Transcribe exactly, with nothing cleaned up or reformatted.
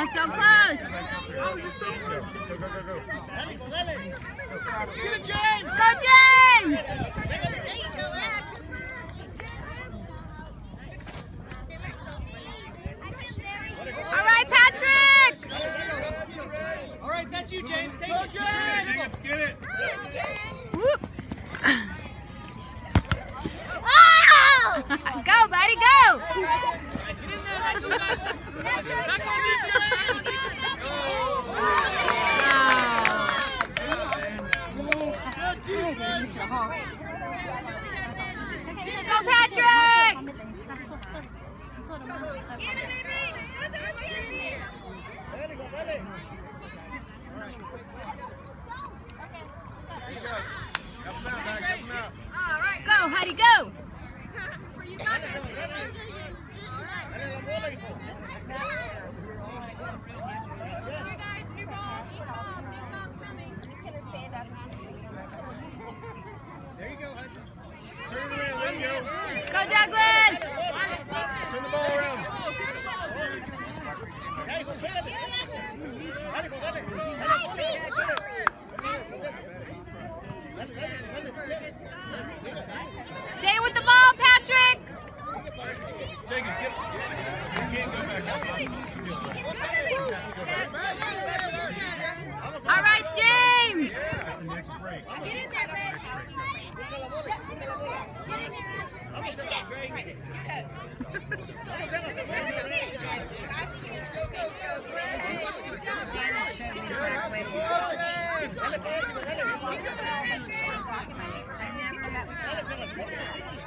Oh, so close. Oh, you're so close. Go, go, go, go. Get it, James! Go, James! All right, Patrick! All right, that's you, James. Take it, James! Get it! Whoop. Oh! Go, buddy, go! Get in there, that's you, guys. Back on you, James! Go, Patrick! Go, Heidi, go! There you go, Heidi. Turn it around, there you go. Go, Douglas! Turn the ball around. Stay with the ball, Patrick! Take it, get it. You can't go back. All right, James! At the next break. Get in there, babe. Get in there.